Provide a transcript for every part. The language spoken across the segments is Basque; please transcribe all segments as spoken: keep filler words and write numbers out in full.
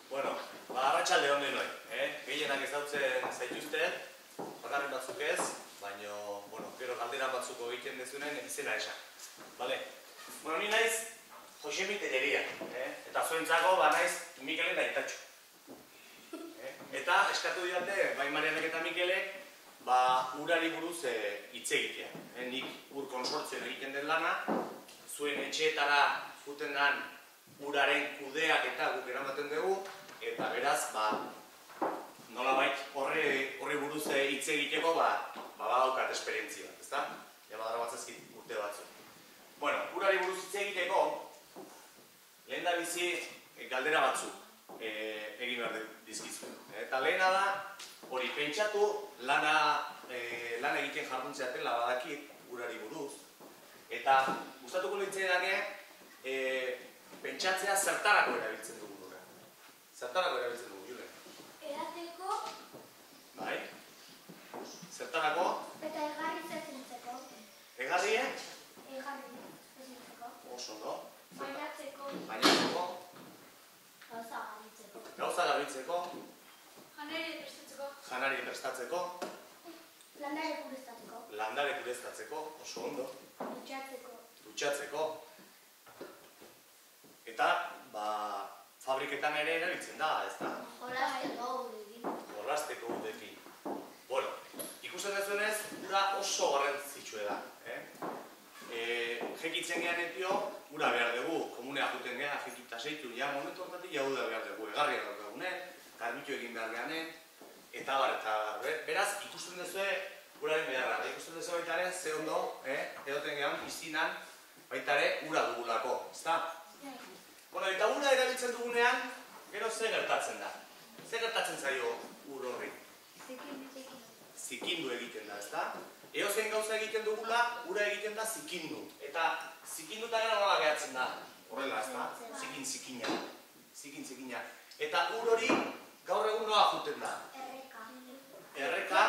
Bueno, ba, arratsalde on denoi, eh? Gehienak ezautzen zaituztet, bakarren batzuk ez, baina, bueno, gero galdera batzuko egiten dezunen izena esan. Bale? Bueno, ni naiz Josemi Telleria, eh? Eta zuentzako, ba, naiz Mikelen aitatxo. Eh? Eta eskatu didate, bai Marianek eta Mikelek, ba, urari buruz hitz egitea. Eh? Nik ur konsortzioan egiten den lana, zuen etxeetara juten den uraren kudeak eta guk eramaten dugu, eta beraz, ba, nolabait horri buruz hitz egiteko, ba, badaukat esperientzia bat, ezta? Ja badara batzazkit urte batzuk. Bueno, urari buruz hitz egiteko, lehen da bizi galdera batzuk egin behar dizkizuen. Eta lehena da, hori pentsatu, lana egiten jarduntzea badakit urari buruz, eta gustatuko litzaiake pentsatzea zertarako erabiltzen dugu lura. Zertarako erabiltzen dugu, Julen? Edateko. Bai? Zertarako? Eta egarri zezintzeko. Egarrie? Egarri zezintzeko. Oso ondo. Bainatzeko. Bainatzeko. Gauza garbitzeko. Gauza garbitzeko. Janari prestatzeko. Janari prestatzeko. Landare kurestatzeko. Landare kurestatzeko, oso ondo. Dutxatzeko. Dutxatzeko. Eta, ba, fabriketan ere erabiltzen da, ez da? Jolasteko udekin. Jolasteko udekin. Bueno, ikusten dezuenez, ura oso garrantzitsua da. Jekitzen gehan etio, ura behar dugu, komunea juten gehan, jekita zeitu, ja, momentu hortatik jau da behar dugu, egarria daukagunen, garbitu egin behar gehanen, eta bar, eta beraz, ikusten dezue uraren beharra. Ikusten dezue baitaren, ze ondo, edoten gehan, izinan, baitare, ura dugulako, ezta? Bueno, eta ura erabiltzen dugunean, gero ze gertatzen da? Ze gertatzen zaio ur horri? Zikindu egiten da, ezta? Eozein gauza egiten dugula, ura egiten da zikindu. Eta zikinduta gara nola gehatzen da, horrela, ezta? Zikin zikina. Zikin zikina. Eta ur hori gaur egun nola juten da? Erreka. Erreka?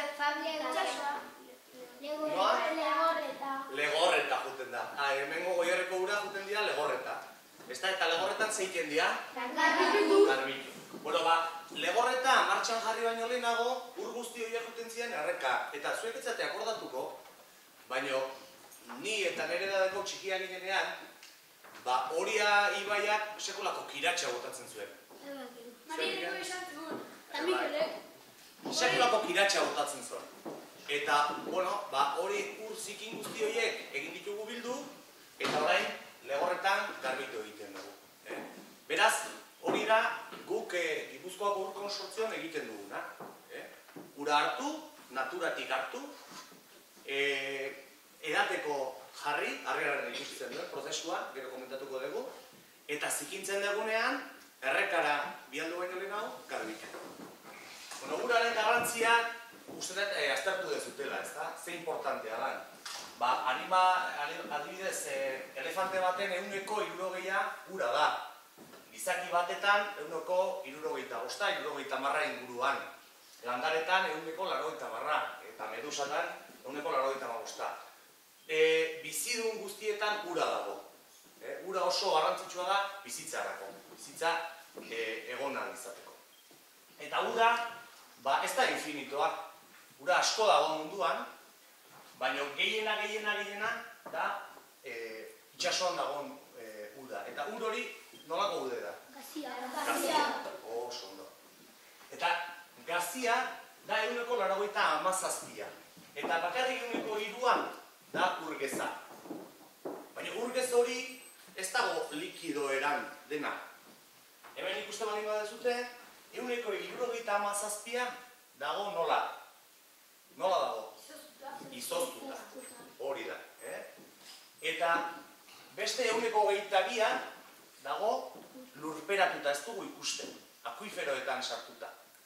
Legorreta. Legorreta juten da. Hemengo Goierreko ura juten dira legorreta. Eta legorretan zeiten dira? Garbitu. Garbitu. Bueno, ba, legorreta martxan jarri baino lehenago, ur guzti horiek juten ziren erreka. Eta zuek etzate akordatuko, baino ni eta nire edadeko txikia ginenean, ba, Oria ibaiak sekolako kiratxa botatzen zuen. Marianeko esan zuen. Eta Mikelek. Sekolako kiratxa botatzen zuen. Eta, bueno, ba, hori ur zikin guzti horiek egin ditugu bildu, eta orain legorretan garbitu egiten dugu. Beraz, hori da guk Gipuzkoako ur konsortzioan egiten duguna. Ura hartu, naturatik hartu, edateko jarri, harri-harren ikusten duen prozesua, gero komentatuko dugu, eta zikintzen dugunean, errekara bialdu baino lehenago, garbitu. Bueno, uraren garrantzia, uste dut, aztertu dezutela, ez da? Ze importantea da. Ba, anima, adibidez, elefante baten ehuneko hirurogeia ura da. Gizaki batetan ehuneko hirurogeita bosta, hirurogeita marra inguruan. Landaretan ehuneko laurogeita marra, eta medusatan ehuneko laurogeita bosta. Bizidun guztietan ura dago. Ura oso garrantzitsua da bizitzarako. Bizitza egon ahal izateko. Eta ura, ba, ez da infinitoa. Ura asko dago munduan, baina gehiena, gehiena, gehiena da itxasoan dagoen ura. Eta ur hori nolako ude da? Gazia. Gazia. Oso ondo. Eta gazia da ehuneko laurogeita hamazazpia. Eta bakarrik ehuneko hiruan da urgeza. Baina urgez hori ez dago likido eran dena. Hemen ikusten baldin badezute, ehuneko hirurogeita hamazazpia dago nola? Nola dago? Izoztuta. Hori da. Eta beste ehuneko hogeita bia dago lurperatuta, ez dugu ikusten, akuiferoetan sartuta.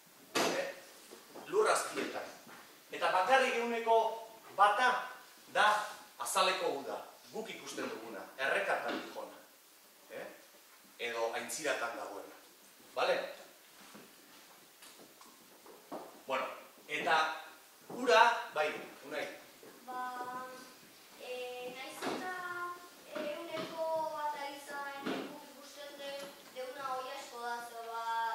Lur azpietan. Eta bakarrik ehuneko bata da azaleko uda, guk ikusten duguna, errekatan dihona. Edo aintziratan dagoena. Bale? Bueno, eta ura, bai, unai. Ba, naiz eta ehuneko bat izan guk ikusten deuna hori asko da, zo bat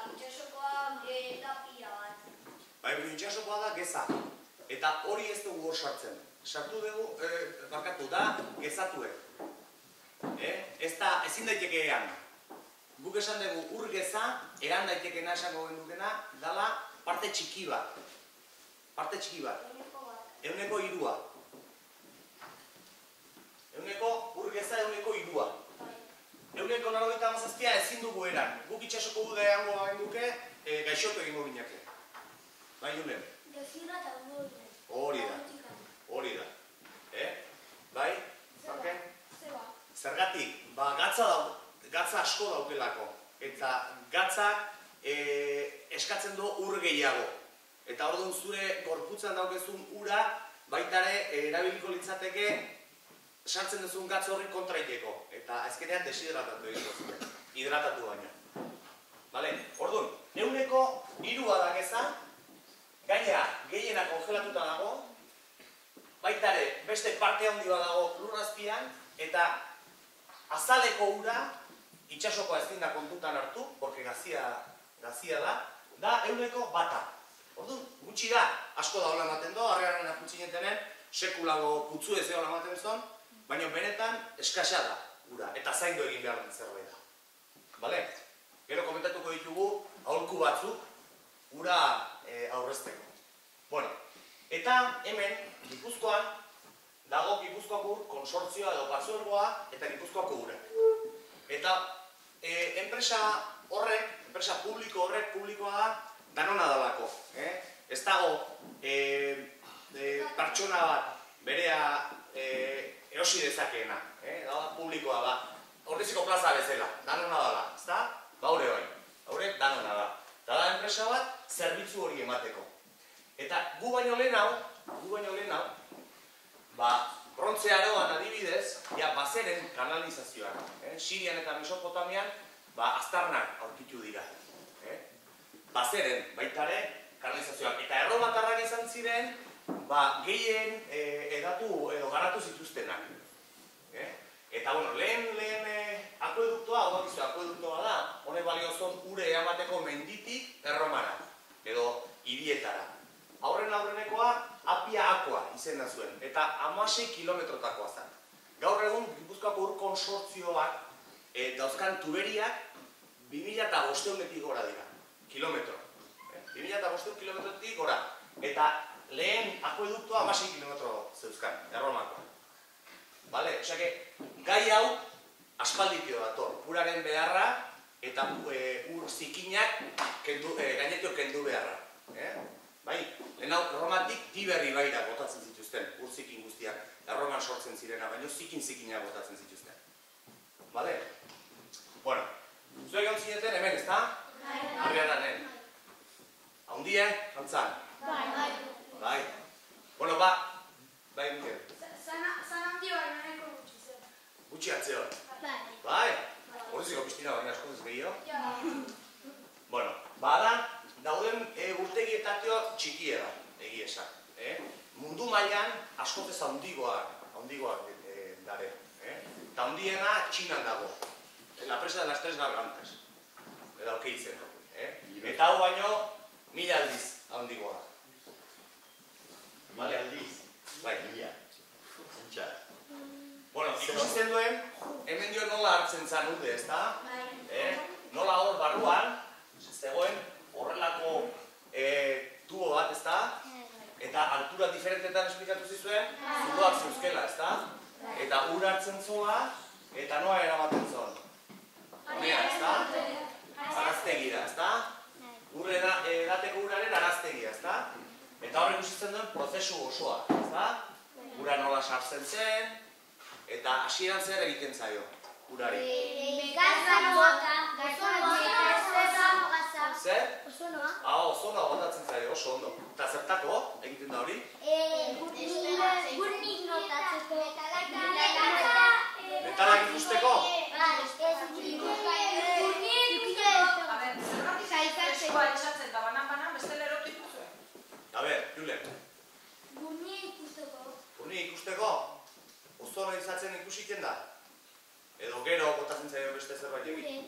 geza. Eta hori ez dugu hor sartzen. Sartu dugu, barkatu da, gezatuek. Ez da, ezin daiteke ean. Guk esan dugu ur geza, ean daitekena esango gendukena, dala parte txiki bat. Parte txiki bat. Euneko hirua. Euneko ur geza euneko hirua. Euneko laurogeita hamazazpia ezin dugu eran. Guk itxasoko gude hango duke, gaixotu egingo gineke. Bai, Julen? Gezira eta ondo dut. Hori da. Hori da. Bai? Zarken? Zeba. Zergatik, ba, gatza asko daukelako. Eta gatzak eskatzen du ur gehiago. Eta orduan zure gorputzan daukezun ura, baitare erabiliko litzateke sartzen duzun gatz horri kontraiteko. Eta azkenean deshidratatu egiten zuen. Hidratatu baina. Bale? Orduan, euneko hirua da geza, gaina gehiena kongelatuta dago, baitare beste parte handi bat dago lurrazpian, eta azaleko ura, itxasokoa ezin da kontutan hartu, porque gazia da, da euneko bata. Orduan, gutxi da, asko da hola ematen do, harrearen aputxinetenen, sekulago putzu ez hola ematen zon, baina benetan eskasa da ura, eta zaindu egin behar den zerbait da. Bale? Gero komentatuko ditugu, aholku batzuk, ura aurrezteko. Bueno, eta hemen, Gipuzkoan, dago Gipuzkoako ur konsortzioa edo partzuergoa eta Gipuzkoako ura. Eta enpresa horrek, enpresa publiko horrek, publikoa da, danona dalako. Ez dago pertsona bat berea erosi dezakeena. Publikoa da. Horreziko plaza bezala, danona dala. Ez da? Baure bai. Haurek danona da. Eta da enpresa bat, zerbitzu hori emateko. Eta gu baino lehen hau, gu baino lehen hau, ba, Brontze Aroan adibidez, ja, bazeren kanalizazioan. Sirian eta Mesopotamian, ba, aztarnak aurkitu dira. Bazeren, baitare, kanalizazioak. Eta erromatarrak izan ziren, ba, gehien edatu edo garatu zituztenak. Eta, bueno, lehen, lehen akueduktoa, hau bakizu, akueduktoa da, honek baliozon ure eamateko menditik erromara, edo hirietara. Aurren aurrenekoa, Apia Akoa izena zuen, eta hamasei kilometrotakoa zen. Gaur egun, Gipuzkoako ur konsortzioak dauzkan tuberiak bi mila bostehuntik gora dira, kilometro. bi mila bostehun kilometrotik gora. Eta lehen akueduktoa hamasei kilometro zeuzkan, erromakoa. Bale, osake, gai hau aspalditio dator, uraren beharra eta ur zikinak gainetio kendu beharra. Bai, lehen hau Erromatik Tiberri baira botatzen zituzten, ur zikin guztiak, Erroman sortzen zirena, baina zikin zikinak botatzen zituzten. Bale? Bueno, zuek hau zineten hemen, ez da? Arriadanen. Haundien, jantzan? Bai. Bai. Bueno, ba, bai, Mikel. Zan handi bai, nahiko gutxi zen. Gutxi atzeo? Bai. Bai? Horreziko piztina baina asko ez gehiago? Ja. Bueno, bada, dauden urtegietatio txikia da, egia esan. Mundu mailan askoz ez handigoak, handigoak dare. Eta handiena Txinan dago. La presa de las tres gargantas. Eta oke izena. Eta hau baino, mila aldiz handigoa. Mila aldiz? Bai. Mila. Zentxar. Bueno, ikusi zen duen, hemen dio nola hartzen zan ude, ez da? Nola hor barruan, zegoen horrelako tubo bat, ez da? Eta altura diferentetan esplikatu zizuen, zuloak zeuzkela, ez da? Eta ur hartzen zola, eta noa eramaten zon. Honea, ez da? Araztegira, ez da? Ur edateko uraren araztegia, ez da? Eta horrek ikusitzen duen prozesu osoa, ez da? Ura nola sartzen zen, eta hasieran zer egiten zaio, urari. Gazonoa, gazonoa, zer? Ozonoa. Ah, ozonoa botatzen zaio, oso ondo. Eta zertako, egiten da hori? Gurnik notatzeko. Metalak ikusteko? A ber, zergatik eskoa etxatzen eta banan-banan bestela erotu ikuzue? A ber, Julen. Gurnik ikusteko. Gurnik ikusteko? Ozono izatzen ikusiten da? Edo gero botatzen zaio beste zerbait egin?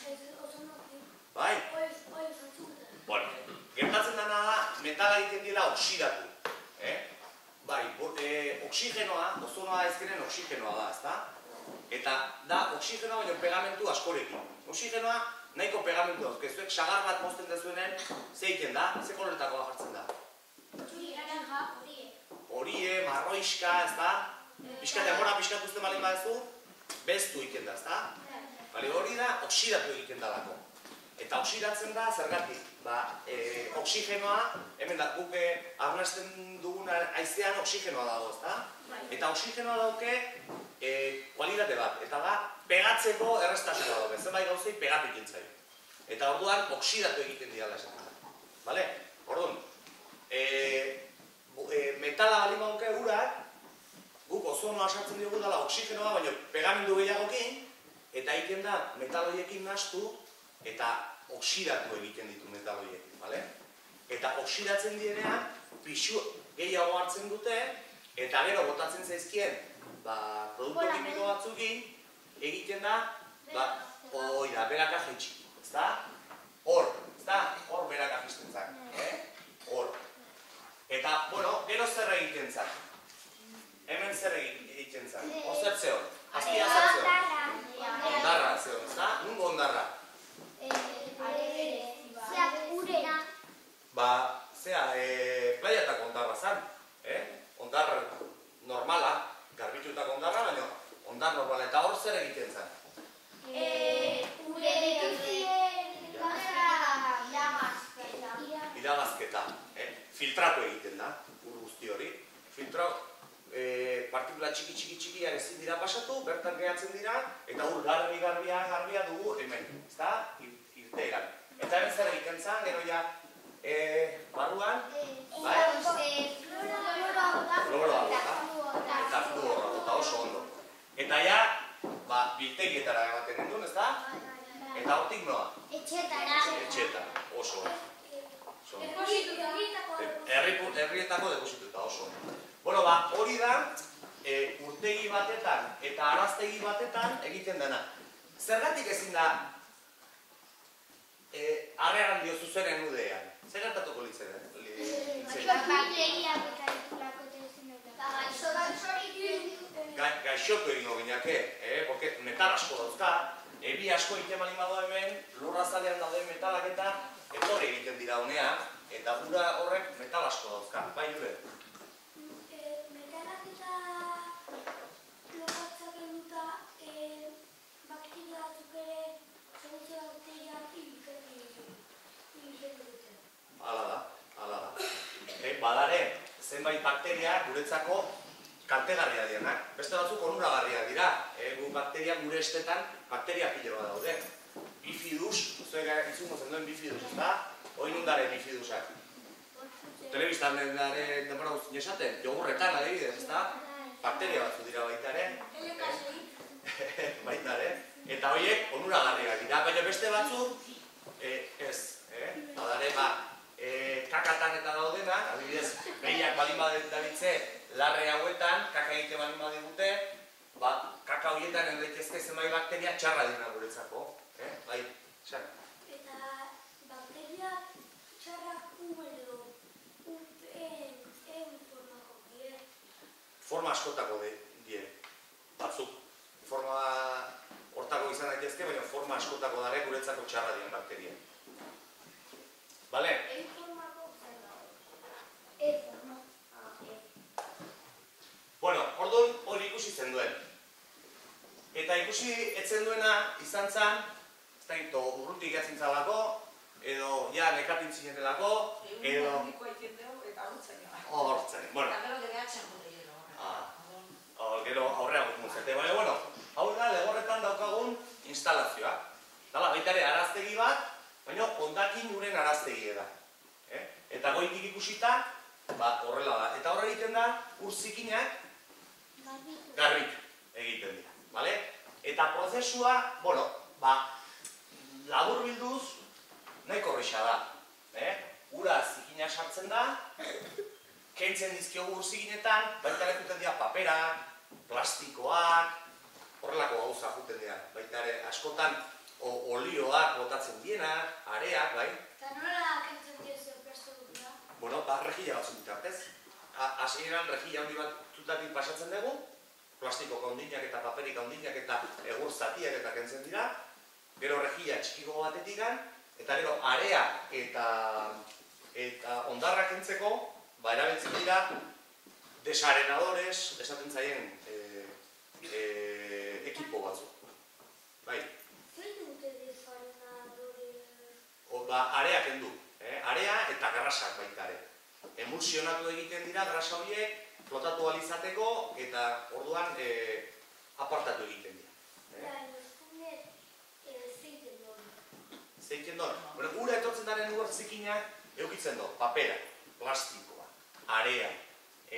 Ozonoa. Bai? Oio zantzuketan. Bueno, gertatzen dena da, metala egiten dira oxidatu. Bai, oksigenoa, ozonoa ezkenen oksigenoa da, ezta? Eta da, oksigenoa baino pegamentu askorekin. Oksigenoa nahiko pegamentu dauzkezuek, sagar bat mozten dezuenen, ze egiten da? Ze koloretakoa jartzen da? Horie, marroiska, ezta? Piskat, demora piskat uste malin badezu, beztu egiten da, ezta? Hori da, oksidatu egiten dalako. Eta oksidatzen da, zergatik? Oksigenoa, hemen da, guk arnasten dugun haizean oksigenoa dago, ezta? Eta oksigenoa dauke kualitate bat, eta da, pegatzeko errestasuna dauke, zenbait gauzei pegatu egiten zaio. Eta orduan, oksidatu egiten dira esaten da. Bale? Orduan, metala bali mauke urak, guk ozonoa sartzen dugu dela oksigenoa, baina pegamendu gehiagokin, eta egiten da metal horiekin nahastu, eta oksidatu egiten ditu metal horiekin, bale? Eta oksidatzen dienean, pixu gehiago hartzen dute, eta gero botatzen zaizkien, produktu kimiko batzukin, egiten da, oi da, beraka jaitsi, ezta? Hor, ezta? Hor beraka jaisten zak, hor. Eta, bueno, gero zer egiten zak? Hemen zer egiten zak? Ozer zehon? Aztia zer zehon? Ondarra zehon, ezta? Nungo ondarra? Zeak urena. Ba, zea, plaiatako ondarra zan. Ondar normala, garbitutako ondarra, baina ondar normala. Eta hor zer egiten zan? Ure dituzien iragazketa. Iragazketa. Filtratu egiten da, ur guzti hori. Filtratu. Partikula txiki txiki txikiak ezin dira pasatu, bertan gehatzen dira, eta ur garbi garbia garbia dugu hemen, ezta? Irteeran. Eta hemen zer egiten zan, gero ja barruan, bai? Kloroa bota. Eta fluorra bota, oso ondo. Eta ja, biltegietara ematen duen, ezta? Eta hortik noa? Etxetara. Etxetara, oso ondo. Deposituta. Herrietako deposituta, oso ondo. Bueno, ba, hori da, urtegi batetan eta araztegi batetan egiten dena. Zergatik ezin da, agerran dio zuzenen udean. Zer gertatuko litzen? Bakteriak eta ditulako ezin dut. Gaixotu egingo gineake, porque metal asko dauzka, ebi asko egiten bali bado hemen, lurrazalean dauden metalak eta etorri egiten dira honea, eta gura horrek metal asko dauzka. Bai, Jure? Hala da, hala da. Badare, zenbait bakteria guretzako kaltegarria direnak. Beste batzuk onuragarriak dira. Gu bakteria gure estetan bakteria pilo bat daude. Bifidus, zuek izungo zen duen bifidus, ezta? Hoi nundare bifidusak. Telebistan daren denbora guztien esaten, jogurretan adibidez, ezta? Bakteria batzu dira baita ere. Baita ere. Eta horiek onuragarriak dira, baina beste batzuk ez. Badare, ba, kakatan eta daudena, adibidez, behiak balin baditze larre hauetan, kaka egite balin badigute, kaka horietan endaitezke zenbait bakteria txarra dira guretzako. Bai, txarra. Eta bakteria txarrak umelo, en formako die? Forma askotako die, batzuk. Forma hortako izan daitezke, baina forma askotako dare guretzako txarra dien bakteria. Bale? En formako zer dago? En formako. Bueno, orduan hori ikusi zen duen. Eta ikusi etzen duena izan zen, ez da ito urrutik egatzen zalako, edo ja nekatin zinetelako, edo... Hortzen, bueno. Eta gero gereatzen gure gero. Gero aurrea guztun zete, baina, bueno, hau da legorretan daukagun instalazioa. Dala, baita ere araztegi bat, baina hondakin uren araztegia da. Eta goitik ikusita, horrela da. Eta horre egiten da, ur zikinak garbik egiten dira. Eta prozesua, bueno, labur bilduz, nahiko horreixa da. Ura zikinak sartzen da, kentzen dizkiogu ur zikinetan, baita lekuten dira paperak, plastikoak, horrelako gauza juten dira. Baita ere, askotan, olioak botatzen dienak, areak, bai? Eta nola kentzen diozu plastikoa? bueno, ba, rejilla batzuk bitartez. Hasieran rejilla handi bat tutatik pasatzen dugu, plastikoko hondinak eta paperik hondinak eta egur zatiak eta kentzen dira, gero rejilla txikiko batetik gan, eta gero area eta eta ondarra kentzeko, ba, erabiltzen dira desarenadores, esaten zaien e, e, ekipo batzuk. Bai. Zein dute desarenadore? Ba, area kendu, eh? Area eta grasak baita ere. Emulsionatu egiten dira grasa horiek, flotatu alizateko eta orduan e, apartatu egiten dira. Eta zeiten duen. Zeiten duen? Bueno, ura etortzen daren ur zikinak eukitzen du, papera, plastikoa, area, e,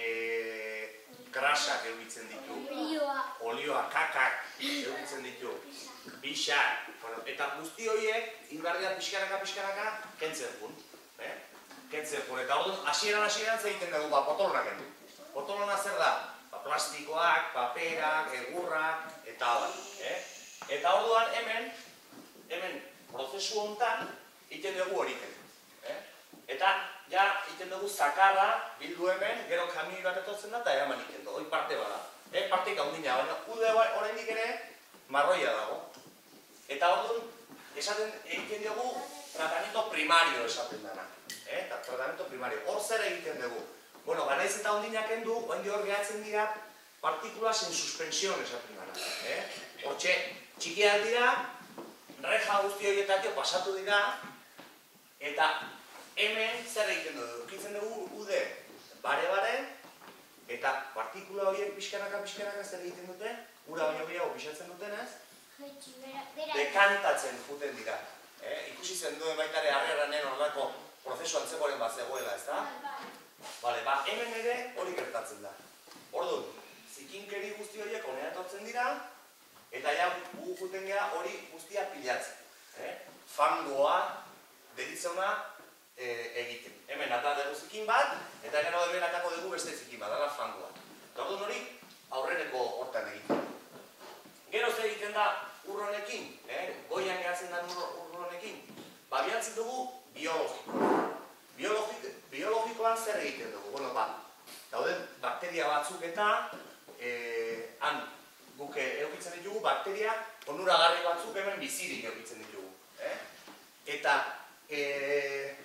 grasak eukitzen ditu, Olioa. olioa, kakak eukitzen ditu, pixak, bueno, eta guzti horiek inbardia pixkanaka pixkanaka kentzen duen. Eh? Kentzen duen, eta orduan hasieran hasieran egiten dugu, ba, potolona kendu. Potolona zer da? Ba, plastikoak, paperak, egurrak, eta abar. Eh? Eta orduan hemen, hemen prozesu hontan egiten dugu hori kendu. Eh? Eta ja egiten dugu zakarra bildu hemen, gero kamioi bat etortzen da eta eraman egiten du, hori parte bada. Eh? Parteik handina, baina ude oraindik ere marroia dago. Eta orduan esaten egiten dugu tratamiento primario esaten dena. Eh? Tratamiento primario. Hor zer egiten dugu? Bueno, banaiz eta hondinak kendu, oindi hor gehatzen dira partikulas en suspensión esaten dena. Eh? Hortxe, txikiak dira, reja guzti horietatik pasatu dira, eta hemen zer egiten dugu? Ukitzen dugu ude bare-bare, eta partikula horiek pixkanaka pixkanaka zer egiten dute, ura baino gehiago pixatzen dutenez, dekantatzen juten dira. Eh? Ikusi zen duen baitare harreranen horrelako prozesu antzegoren bat zegoela, ez da? Bale, ba, hemen ere hori gertatzen da. Orduan, zikinkeri guzti horiek honera etortzen dira, eta ja gu juten geha hori guztia pilatzen. Eh? Fangoa deritzona e, egiten. Hemen ata dugu zikin bat, eta gero hemen atako dugu beste zikin bat, dara fangoa. Orduan hori aurreneko hortan egiten. Gero zer egiten da urronekin, eh? Goian gehatzen da urronekin, ba, bihatzen dugu biologikoa. Biologik, biologikoan zer egiten dugu? Bueno, ba, dauden bakteria batzuk eta eh, han guk eukitzen ditugu bakteria onuragarri batzuk hemen bizirik eukitzen ditugu. Eh? Eta eh,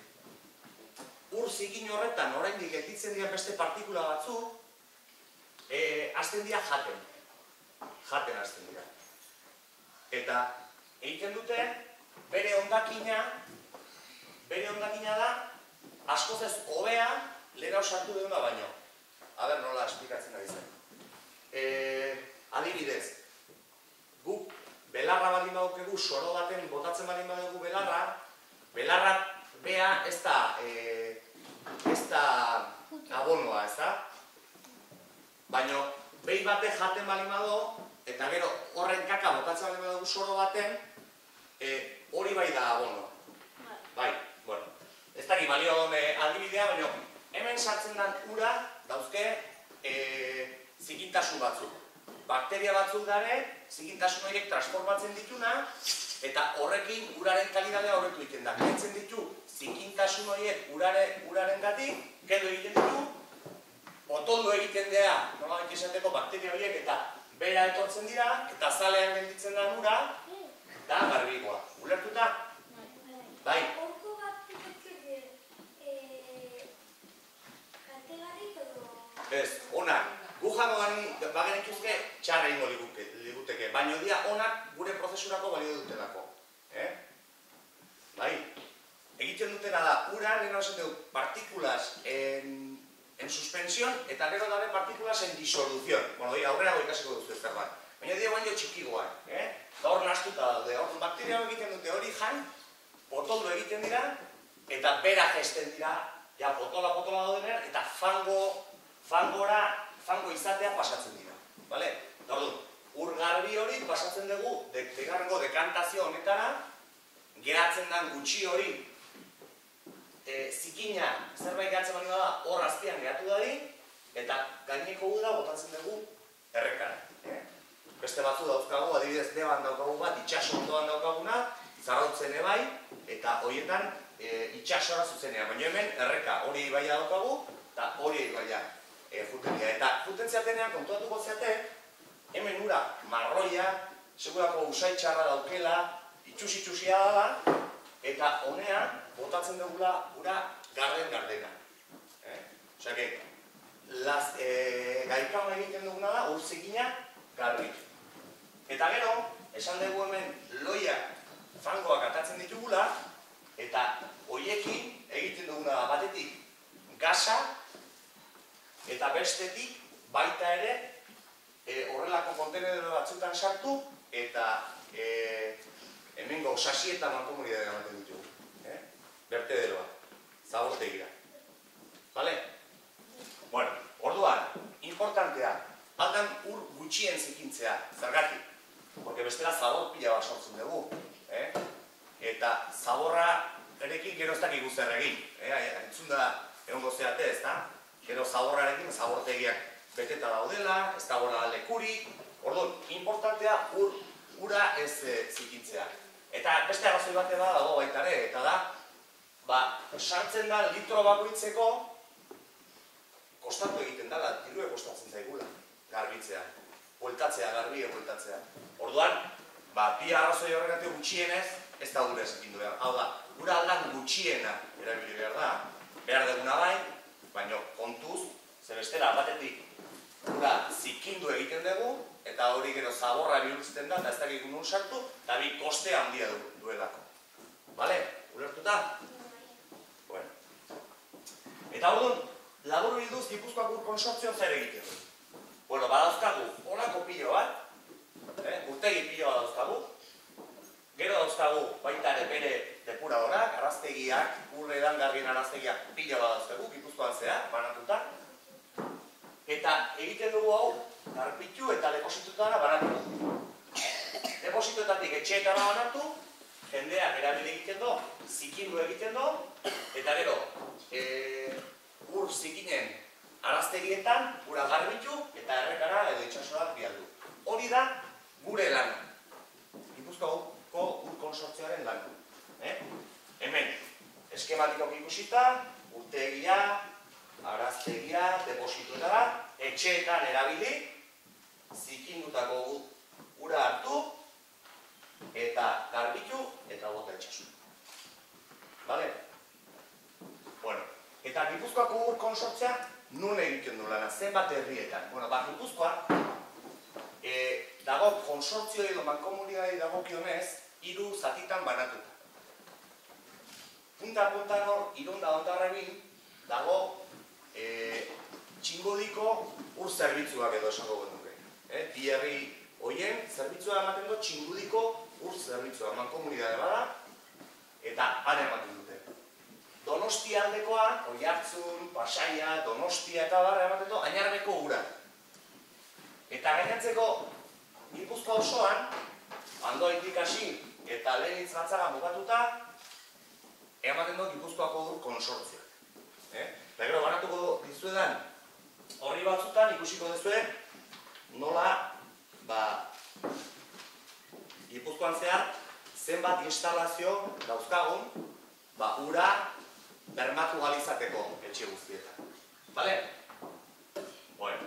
ur zikin horretan oraindik gelditzen dira beste partikula batzuk, eh, hasten dira jaten. Jaten hasten dira. Eta egiten dute bere hondakina, bere hondakina da askoz ez hobea lehena sartu duguna baino. A ber, nola esplikatzen ari zen. E, adibidez, guk belarra baldin badukegu, soro baten botatzen baldin badugu belarra, belarra bea ez da, e, ez da abonoa, ez da? Baina behi bate jaten baldin badu, eta gero horren kaka botatzen baldin badugu soro baten, e, hori bai da abonoa. Bai, bueno. Ez dakit balio adibidea, baina hemen sartzen den ura dauzke e, zikintasun batzuk. Bakteria batzuk dare, zikintasun horiek transformatzen dituna, eta horrekin uraren kalidadea horretu egiten da. Kentzen ditu zikintasun horiek urare, uraren gatik, kendu egiten ditu, otondo egiten dira, nolabait esateko bakteria horiek eta bera etortzen dira, eta zalean gelditzen da ura, da garbikoa. Ulertuta? Bai. Ez, onak, gu jango gani, bagenek izke, txarra ingo liguteke, baina dia onak gure prozesurako balio dutelako. Eh? Bai, egiten dutena da, ura, lehena esan dugu, partikulas en, en suspensión, eta gero dabe partikulas en disolución. Bueno, aurrera goi ikasiko duzu ez zerbait. Baina dia baino txikigoan, eh? Gaur nastuta daude, hor bakteria egiten dute hori jan, potoldo egiten dira, eta bera gesten dira, ja potola-potola daudenean, eta fango, fangora, fango izatea pasatzen dira. Bale? Orduan, ur garbi hori pasatzen dugu, degarrengo dekantazio honetara, geratzen den gutxi hori, e, zikina, zerbait gehatzen bali da, hor azpian geratu dadin, eta gaineko guda botatzen dugu errekara. Eh? Beste batzu dauzkagu, adibidez deban daukagu bat, itxaso ondoan daukaguna, zarautzen ebai, eta horietan itxasora zuzenean, baina hemen erreka hori ibaia daukagu, eta hori ibaia juten dira. Eta juten zeatenean, kontuatuko zeate, hemen ura marroia, segurako usaitxarra daukela, itxus-itxusia da, eta honean botatzen dugula ura garden-gardena. Osea, gaikauna egiten duguna da, ur zikina garbitu. Eta gero, esan dugu hemen loiak fangoak atatzen ditugula, eta hoiekin egiten duguna da batetik gasa, eta bestetik baita ere horrelako kontenedore batzutan sartu, eta hemengo sasi eta mankomunidadea ematen ditugu. Bertederoa, zabortegira. Bale? Bueno, orduan, importantea, aldan ur gutxien zikintzea, zergatik. Porque bestela zabor pila bat sortzen dugu. Eta zaborra erekin gero ez dakik zer egin. Entzun da egon gozeate, ez da? Gero zaborrarekin zabortegiak beteta daudela, ez dagoela lekurik. Orduan, importantea ura ez zikintzea. Eta beste arrazoi bat eda dago baita ere, eta da, sartzen da litro bakoitzeko kostatu egiten dela, dirue kostatzen zaigula, garbitzea, bueltatzea, garbie bueltatzea. Orduan, bi arrazoi horregatik gutxienez, ez da ura esakindu behar. Hau da, ura aldan gutxiena erabili behar da, behar deguna bai, baina kontuz, ze bestela batetik ura zikindu egiten dugu, eta hori gero zaborra bihurtzen da, eta ez dakik nun sartu, eta bi kostea handia duelako. Bale? Ulertuta? Bueno. Eta orduan, labur bilduz, Gipuzkoako ur konsortzioan zer egiten du. Bueno, badauzkagu, horako pilo bat, urtegi pilo bat dauzkagu, gero dauzkagu baita ere bere depuradorak, arraztegiak, urre edangarrien arraztegiak pilo bat dauzkagu, Gipuzkoan zehar, banatuta, eta egiten dugu hau, garbitu eta depositutara banatu. Deposituetatik etxeetara banatu, jendeak erabili egiten do, zikindu egiten do, eta gero, ur zikinen araztegietan, ura garbitu eta errekara edo itxasora bialdu. Hori da gure lana. Gipuzkoako ur konsortzioaren lana. Hemen, eskematikoak ikusita, urtegia, araztegia, deposituetara, etxeetan erabili, zikindutako ura hartu, eta garbitu, eta bota itxasu. Bale? Bueno, eta Gipuzkoako ur konsortzia nun egiten du lana, zenbat herrietan. Bueno, ba, Gipuzkoa, dago konsortzio edo mankomunidadei dagokionez, hiru zatitan banatuta. Punta-puntan hor, Irunda Hondarribin, dago Txingudiko ur zerbitzuak edo esango genuke. Bi herri horien zerbitzua ematen du Txingudiko ur zerbitzua, mankomunidade bada, eta han ematen dute. Donostia aldekoa, Oiartzun, Pasaia, Donostia eta barra ematen du, Añarbeko ura. Eta gainatzeko Gipuzkoa osoan, Andoaitik hasi eta Lehenitz Gatzaga mugatuta, ematen du Gipuzkoako ur konsortzioak. Eta gero banatuko dizuedan, horri batzutan ikusiko duzue, nola, ba, Gipuzkoan zehar, zenbat instalazio dauzkagun, ba, ura bermatu galizateko etxe guztietan. Bale? Bueno.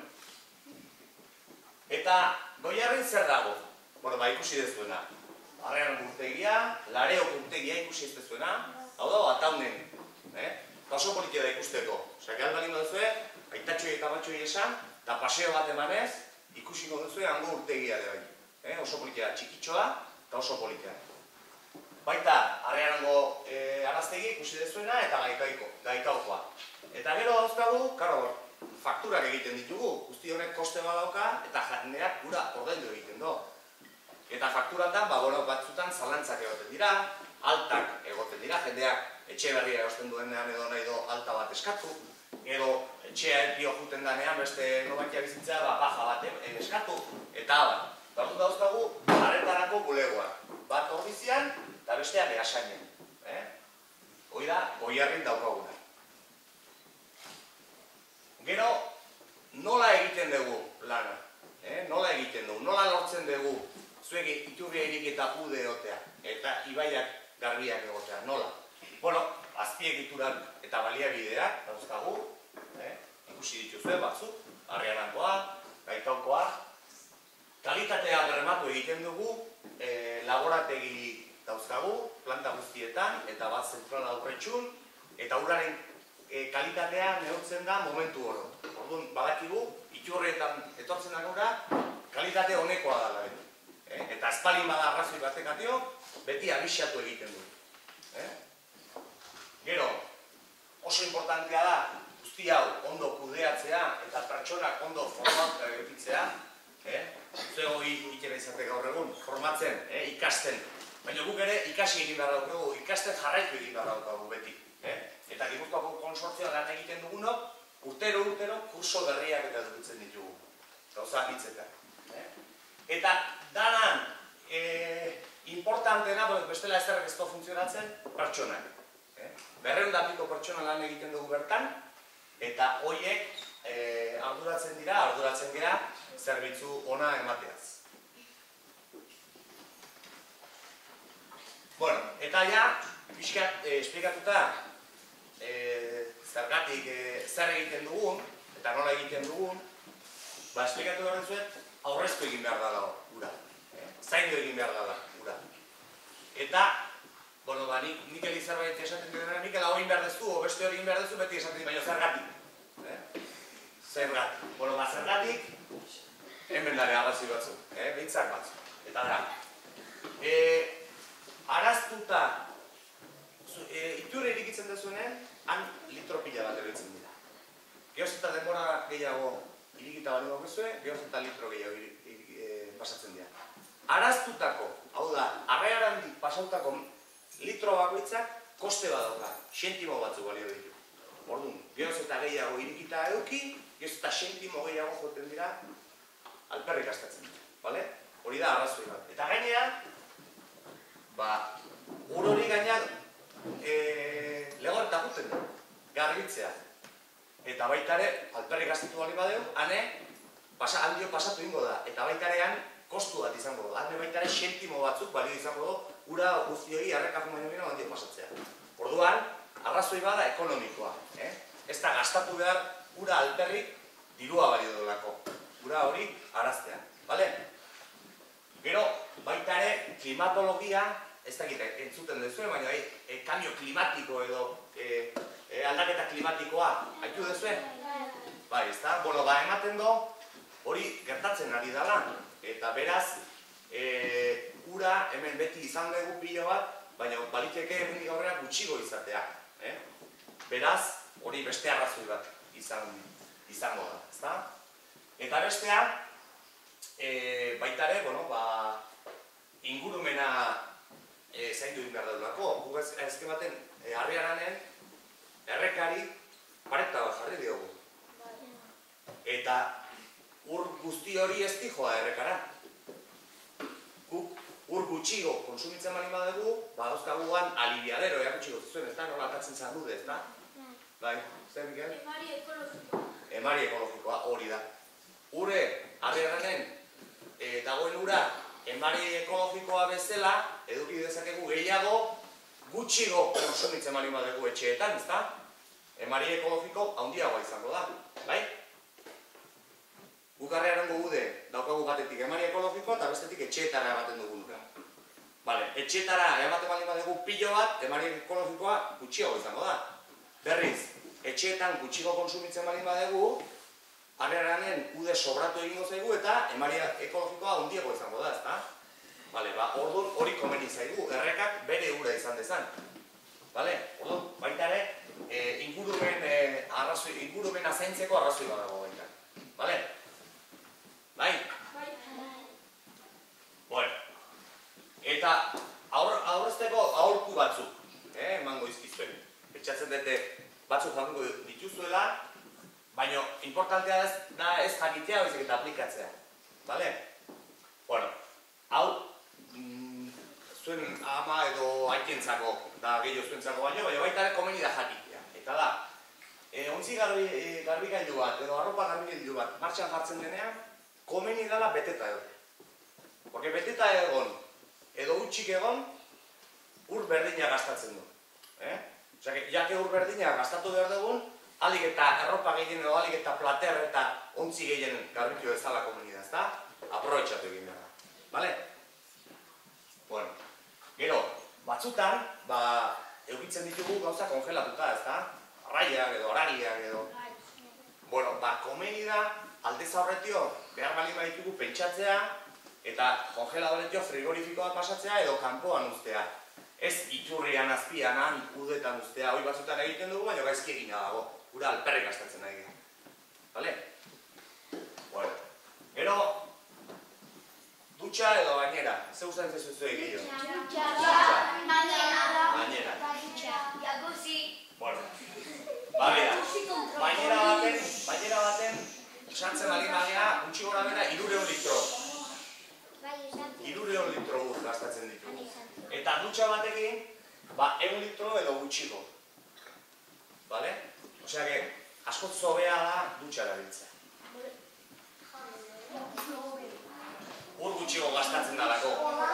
Eta Goierrin zer dago? Bueno, ba, ikusi dezuena. Arrean urtegia, Lareok urtegia ikusi ez dezuena, hau dago, Ataunen. Oso politia da ikusteko. Osea, gehal balin duzue, aitatxoi eta batxoi esan, eta paseo bat emanez, ikusiko duzue hango urtegia de bai. Oso politia da, txikitxoa eta oso politia. Baita, arreango araztegi ikusi dezuena eta gaikaukoa. Eta gero dauzkagu, karo, fakturak egiten ditugu, guzti honek koste badauka, eta jendeak gura ordaindu egiten do. Eta fakturatan, batzutan zalantzak egoten dira, altak egoten dira, jendeak etxe berria erosten duenean edo nahi do alta bat eskatu, edo etxea dio juten danean beste nobaitia bizitzea baja bat eskatu, eta abar. Dartu dauzkagu, arretarako bulegoa. Bat ordizian, eta bestea behasainen. Hoi da, Goierrin daukaguna. Gero, nola egiten dugu lana? Nola egiten dugu? Nola lortzen dugu zuek iturria irik eta ude egotea? Eta ibaiak garbiak egotea? Nola? Bueno, azpiegiturak eta baliabideak dauzkagu, ikusi dituzue batzuk, Arriarankoa, Gaitaukoa. Kalitatea bermatu egiten dugu, laborategi dauzkagu, planta guztietan, eta bat zentrala aurretxun, eta uraren kalitatea neurtzen da momentu oro. Orduan, badakigu, iturrietan etortzen da gura, kalitate honekoa da beti. Eta espalin bada arrazoi batekatio, beti abixatu egiten du. Gero, oso importantea da, guzti hau ondo kudeatzea eta pertsonak ondo formatzea egitzea. Zuego ikera izate gaur egun, formatzen, ikasten. Baina guk ere ikasi egin behar daukagu, ikasten jarraitu egin behar daukagu beti. Eta Gipuzkoako konsortzioa lan egiten dugunok, urtero urtero kurso berriak eta dutzen ditugu. Gauza hitzetan. Eta danan importantena, bestela ez derrek ez da funtzionatzen, pertsonak. Berreun da piko pertsona lan egiten dugu bertan, eta horiek arduratzen dira, arduratzen dira, zerbitzu ona emateaz. Bueno, eta ja, pixkat esplikatuta zergatik zer egiten dugun, eta nola egiten dugun, ba, esplikatu behar duzuet, aurrezko egin behar dela gura. Zaindu egin behar dela gura. Eta, bueno, ba, nik eli zerbait esaten dira, nik ela hori behar dezu, o beste hori behar dezu, beti esaten dira, baina zergatik. Zergatik. Bueno, ba, zergatik, hemen dara agazi batzu, behitzak batzu. Eta da, araztuta, iturre irikitzen dezuenen, han litro pila bat eritzen dira. Gehoz eta denbora gehiago irikita bali bakezue, gehoz eta litro gehiago pasatzen dira. Araztutako, hau da, arrearandik pasautako litro bakoitzak koste bat dauka, xentimo batzuk balio ditu. Orduan, gehoz eta gehiago irikita eduki, gehoz eta xentimo gehiago joten dira, alperrik astatzen dira. Hori da arrazoi bat. Eta gainea, ba, ur hori gaina legor eta guten du, garbitzea. Eta baitare, alperrik astitu bali badeu, hane, handio pasatu ingo da. Eta baitarean, kostu bat izango da. Hane baitare, xentimo batzuk balio izango da, ura guztioi harrekatu baino bino handio pasatzea. Orduan, arrazoi bada ekonomikoa. Ez da gastatu behar ura alperrik dirua balio dolako. Ura hori araztea. Gero, baitare, klimatologia, ez dakit entzuten dezuen, baina kambio klimatiko edo aldaketa klimatikoa haitu dezuen? Bai, ez da? Bueno, ba, ematen do, hori gertatzen ari dela. Eta beraz, ura hemen beti izan dugu pilo bat, baina baliteke hemen gaurrera gutxigo izatea. Beraz, hori beste arrazoi bat izango da, ez da? Eta bestea, baitare, bueno, ba, ingurumena zaindu egin behar daudulako. Guk ezken baten, Arriaranen, errekari pareta bat jarri diogu. Eta ur guzti hori ez dijoa errekara. Guk ur gutxigo konsumitzen bali badugu, ba, dauzkaguan alibiadero, ea gutxigo zizuen, ez da? Nola atatzen zagude, ez da? Bai, zer, Miguel? Emari ekologikoa. Emari ekologikoa, hori da. Ure, Arriaranen, dagoen ura, emari ekologikoa bezala, eduki dezakegu gehiago, gutxigo konsumitzen bali badugu etxeetan, ez da? Emari ekologiko handiagoa izango da, bai? Guk Arriarango gude daukagu batetik emari ekologikoa eta bestetik etxeetara ematen dugu nura. Bale, etxeetara ematen bali badugu pilo bat, emari ekologikoa gutxiago izango da. Berriz, etxeetan gutxigo konsumitzen bali badugu, Arriaranen ude sobratu egingo zaigu eta emari ekologikoa handiago izango da, ez da? Bale, ba, orduan hori komeni zaigu, errekak bere ura izan dezan. Bale, orduan, baita ere, ingurumena zaintzeko arrazoi badago baita. Bale? Bai? Bai. Bueno, eta aurrezteko aholku batzuk, emango izkizuen. Pentsatzen dute batzuk jango dituzuela, baina importantea da ez jakitea, baizik eta aplikatzea. Bale? Bueno, hau, zuen ama edo aitentzako, da gehiago zuentzako baino, baina baita ere komeni da jakitea. Eta da, ontzi garbigailu bat, edo arropa garbigailu bat, martxan jartzen denean, komeni dela beteta egon. Porque beteta egon, edo utxik egon, ur berdina gastatzen du. Osea, jake ur berdina gastatu behar dugun, alik eta erropa gehien edo alik eta plater eta ontzi gehien garbitu ezala komunidad, ezta? Aprobetxatu egin behar da. Bale? Bueno, gero, batzutan, ba, eukitzen ditugu gauza kongelatuta, ezta? Arraiak edo arariak edo... Bueno, ba, komeni da, aldez aurretio, behar bali baditugu pentsatzea, eta kongeladoretio frigorifikoak pasatzea edo kanpoan uztea. Ez iturrian, azpian, han, udetan uztea, hori batzutan egiten dugu, baina gaizki egina dago. Gura alperrik gastatzen nahi dira. Bale? Bueno, gero, dutxa edo bainera. Ze usain zezu zuek gehiago? Dutxa. Bainera. Jacuzzi. Bueno, ba, bera. Bainera baten, bainera baten, sartzen bali magea, gutxi gora bera, irureun litro. Irureun litro ur gastatzen ditugu. Eta dutxa batekin, ba, egun litro edo gutxiko. Bale? Osea, que askot zobea da dutxa erabiltzea. Ur gutxiko gastatzen dalako.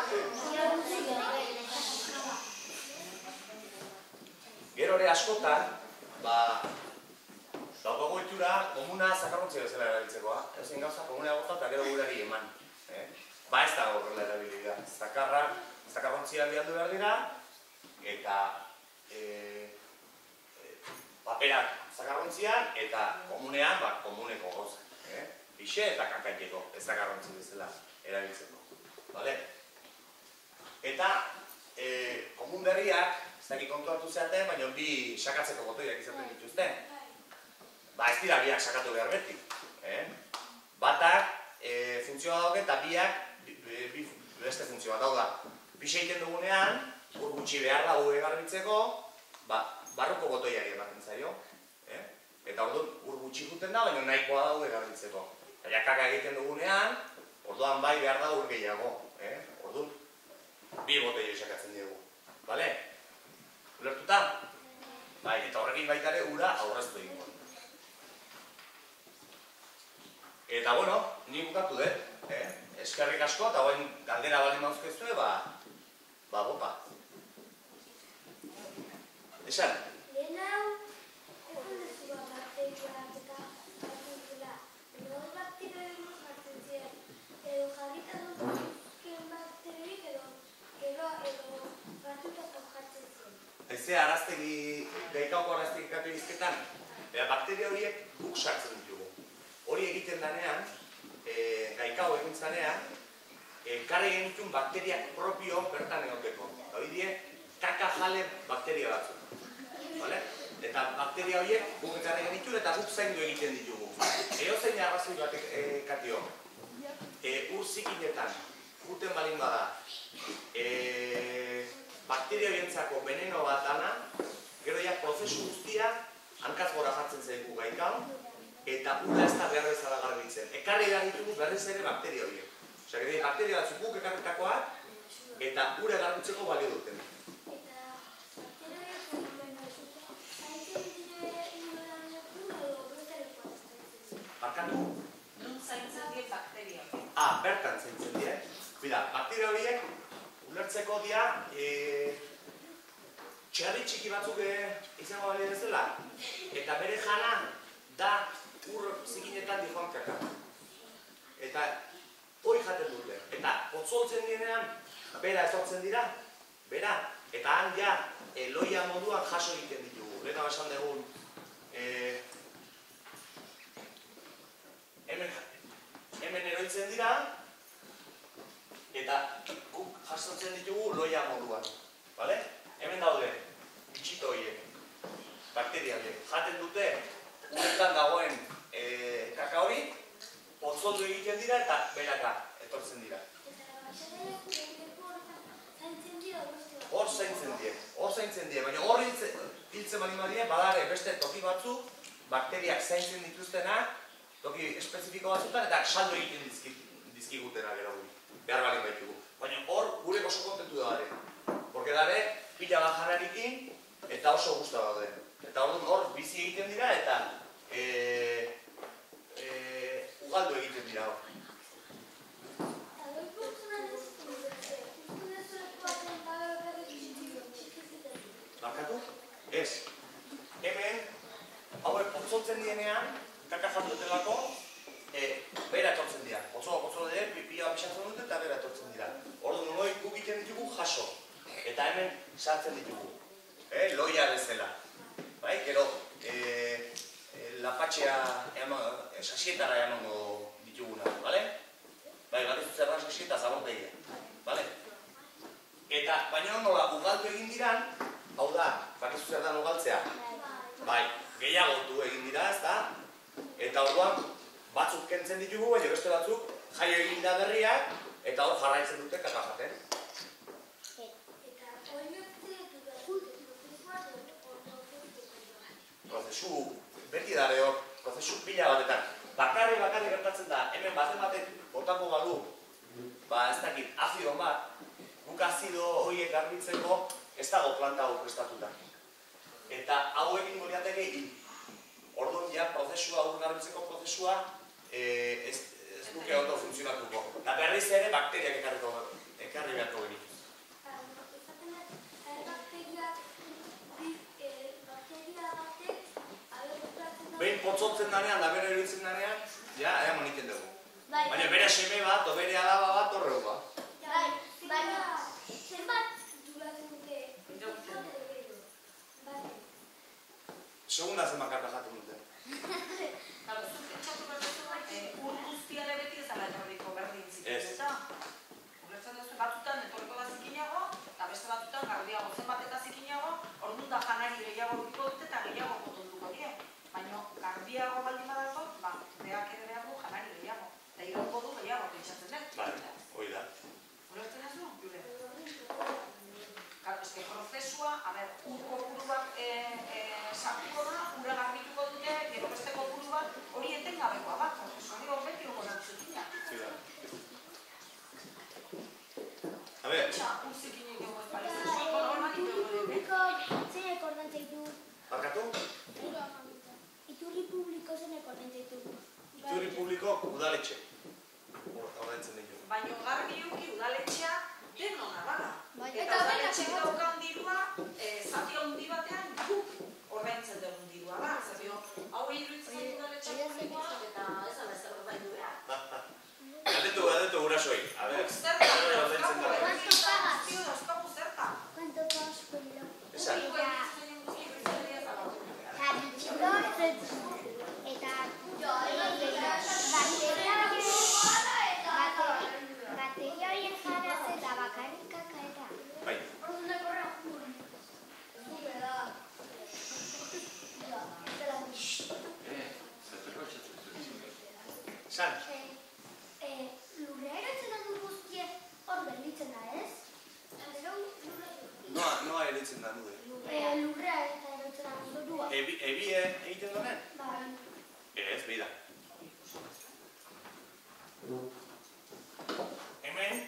Gero ere askotan, ba, daukago itura komuna zakarrontzia bezala erabiltzekoa. Eusen gauza komuna gota eta gero gurari eman. Ba ez dago horrela erabilidea. Zakarra, zakarrontzia bialdu behar dira, eta paperak zakarrontzian, eta komunean, ba, komuneko gauza. Pixe eta kakaiteko, ez zakarrontzi bezala erabiltzeko. Bale? Eta, komun berriak, ez dakik kontu hartu zeaten, baina bi sakatzeko botoiak izaten dituzten. Ba, ez dira biak sakatu behar beti. Batak funtzioa daude eta biak beste funtzioa dauda. Pixe egiten dugunean, ur gutxi behar da ue garbitzeko, barruko botoiari ematen zaio. Eta orduan ur gutxi juten da, baina nahikoa da ue garbitzeko. Eta kaka egiten dugunean, orduan bai behar da ur gehiago. Orduan, bi botoio sakatzen dugu. Bale? Ulertuta? Bai, eta horrekin baita ere ura aurreztu egingo. Eta bueno, ni bukatu dut. Eskerrik asko, eta guen galdera bali mauzkezue, ba, ba, bopa. Esan? Lehen hau, egon dezu bat bakterioak eta jartzen zela. Edo bakterioak jartzen ziren. Edo jarrita duzken bakterioik edo gero edo batutako jartzen ziren. Ezea, araztegi, gaikauko araztegi katu izketan, bakteria horiek guk sartzen ditugu. Hori egiten danean, gaikau egin zanean, karri genitun bakteriak propio bertan egoteko. Hori die, kaka jale bakteria batzuk. Eta bakteria horiek guk ekarri genitun eta guk zaindu egiten ditugu. Eo zein arrazoi batek katio. Ur zikinetan, juten balin bada, bakteria horientzako veneno bat dana, gero ja prozesu guztia hankaz gora jartzen zaigu gaikau, eta ura ez da behar bezala garbitzen. Ekarri da ditugu berriz ere bakteria horiek. Osea, gero bakteria batzuk guk ekarritakoak, eta ura garbitzeko balio duten. Eta bakteria horiek zaintzen dire inoran leku edo brutaleko zaintzen. Barkatu? Nun zaintzen die bakteria horiek? Ah, bertan zaintzen die. Bida, bakteria horiek ulertzeko dira txarri txiki batzuk izango balio bezala, eta bere jana da ur zikinetan dijoan kaka. Eta hoi jaten dute. Eta otzoltzen dienean, bera etortzen dira, bera. Eta han ja, loia moduan jaso egiten ditugu. Leta basan dugun, hemen eroitzen dira, eta guk jasotzen ditugu loia moduan. Hemen daude, bitxito horiek, bakteria horiek. Jaten dute, uretan dagoen kaka hori, otzoldu egiten dira eta beraka etortzen dira. Eta bakteriak leku horretan zaintzen dira beste bat. Hor zaintzen die, hor zaintzen die, baina hor hiltzen bali badie, badare beste toki batzuk, bakteriak zaintzen dituztenak, toki espezifiko batzutan, eta saldo egiten dizkigutena gero guri, behar balin baitugu. Baina hor gure oso kontentu da dare, porque dare pila bajanarikin eta oso guztua daude. Eta hor bizi egiten dira eta ugaldu egiten dira hor. Eta goi pertsonan ez dut, ez dut leku baten eta berri txiki zuten. Barkatu? Ez. sartzen ditugu. Loia bezala. Bai, gero, lapatxea, sasietara emango dituguna, bale? Bai, bat ez zerra sasieta zabortegia, bale? Eta, baina nola, ugaltu egin diran, hau da, bat ez zer da ugaltzea? Bai, gehiagotu egin dira, ez da? Eta orduan, batzuk kentzen ditugu, baina beste batzuk jaio egin da berriak, eta hor jarraitzen dute kaka jaten. Prozesu, beti dare hor, prozesu pila batetan. Bakarri bakarri gertatzen da, hemen baten batek botako balu, ba ez dakit, azidon bat, guk azido horiek garbitzeko ez dago planta hau prestatuta. Eta hau egin goliateke hil. Orduan ja prozesua, hau garbitzeko prozesua ez duke ondo funtzionatuko. Eta berriz ere bakteriak ekarri beharko genituz. Behin potzotzen danean, da bere eruditzen danean, ja, eamon iten dugu. Baina bere seme bat, o bere alaba bat, horreu bat. Baina, zenbat duratzen dute? Segunda zenbat karta jaten dute. Kalo, zuk etxatu berdezu, ur guztiare beti ez ala jorriko berdin zitzen, eta? Ulertzen duzu, batzutan etorriko da zikinago, eta beste batzutan garbiago zenbat eta zikinago, orduan da janari gehiago urriko dute eta gehiago potonduko die. Baina, garbiago baldin badago, ba, beak ere behar du janari gehiago. Eta irango du gehiago pentsatzen dut. Bale, hoi da. Ulertzen duzu, Jure? Ez que prozesua, a ber, ur kopuru bat sartuko da, ura garbituko dute, gero beste kopuru bat, hori etengabekoa bat, prozesu hori hor beti hori zikina. A ber. Etxa, ur zikinik dugu ez palizien, zueko normatik dugu dugu. Zeinek ordaintzen ditu? Barkatu? Iturri publiko zeinek ordaintzen ditu? Iturri publiko udaletxe. Ordaintzen ditu. Baina garbi euki udaletxea denona dala. Eta udaletxek daukan dirua, zati handi batean guk ordaintzen dugun dirua da. Zerrio, hau iruditzen udaletxea publikoa eta ez ala ezer ordaindu behar. Galdetu, galdetu gurasoi. A ber, zerta, ordaintzen da. ¿Cuánto pagas? Zio, dauzkagu zerta. ¿Cuánto pagas por el agua? Esan. Eta bateria horien jaraz eta bakarrik kakaera. Bai. San. Lurrea erotzen da du guztie hor berditzen da, ez? Noa, noa eritzen da nude. Lurrea eta erotzen da zurua. Ebie egiten donen? Bai. Ez, bida. Hemen,